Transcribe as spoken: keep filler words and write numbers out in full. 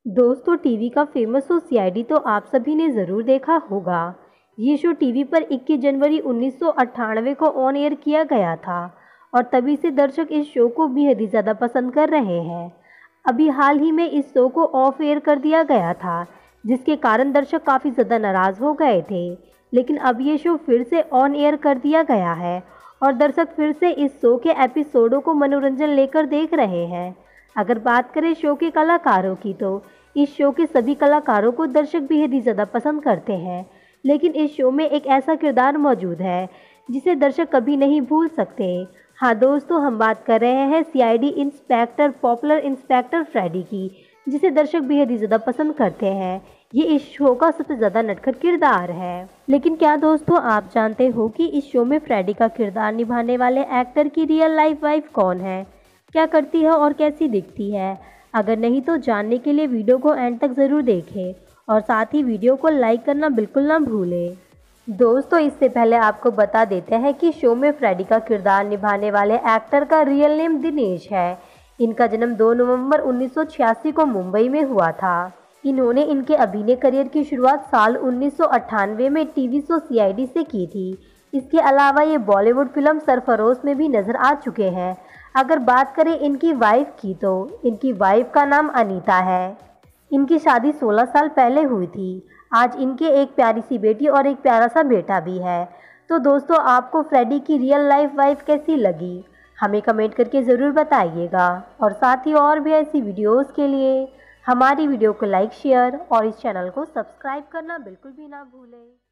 दोस्तों, टीवी का famous show C I D तो आप सभी ने ज़रूर देखा होगा। ये शो टीवी पर इक्कीस जनवरी उन्नीस सौ अट्ठानवे को ऑन एयर किया गया था और तभी से दर्शक इस शो को बेहद ही ज़्यादा पसंद कर रहे हैं। अभी हाल ही में इस शो को ऑफ एयर कर दिया गया था, जिसके कारण दर्शक काफ़ी ज़्यादा नाराज़ हो गए थे। लेकिन अब ये शो फिर से ऑन एयर कर दिया गया है और दर्शक फिर से इस शो के एपिसोडों को मनोरंजन लेकर देख रहे हैं। अगर बात करें शो के कलाकारों की, तो इस शो के सभी कलाकारों को दर्शक बेहद ही ज़्यादा पसंद करते हैं। लेकिन इस शो में एक ऐसा किरदार मौजूद है जिसे दर्शक कभी नहीं भूल सकते। हाँ दोस्तों, हम बात कर रहे हैं C I D inspector popular inspector Freddy की, जिसे दर्शक बेहद ही ज़्यादा पसंद करते हैं। ये इस शो का सबसे ज़्यादा नटखट किरदार है। लेकिन क्या दोस्तों, आप जानते हो कि इस शो में फ्रेडी का किरदार निभाने वाले एक्टर की रियल लाइफ वाइफ कौन है, क्या करती है और कैसी दिखती है? अगर नहीं तो जानने के लिए वीडियो को एंड तक ज़रूर देखें और साथ ही वीडियो को लाइक करना बिल्कुल ना भूलें। दोस्तों, इससे पहले आपको बता देते हैं कि शो में फ्रेडी का किरदार निभाने वाले एक्टर का रियल नेम दिनेश है। इनका जन्म दो नवंबर उन्नीस सौ छियासी को मुंबई में हुआ था। इन्होंने इनके अभिनय करियर की शुरुआत साल उन्नीस सौ अट्ठानवे में TV show C I D से की थी। इसके अलावा ये बॉलीवुड फिल्म सरफरोश में भी नजर आ चुके हैं। अगर बात करें इनकी वाइफ की, तो इनकी वाइफ का नाम अनीता है। इनकी शादी सोलह साल पहले हुई थी। आज इनके एक प्यारी सी बेटी और एक प्यारा सा बेटा भी है। तो दोस्तों, आपको फ्रेडी की रियल लाइफ वाइफ कैसी लगी, हमें कमेंट करके ज़रूर बताइएगा। और साथ ही और भी ऐसी वीडियोस के लिए हमारी वीडियो को लाइक, शेयर और इस चैनल को सब्सक्राइब करना बिल्कुल भी ना भूलें।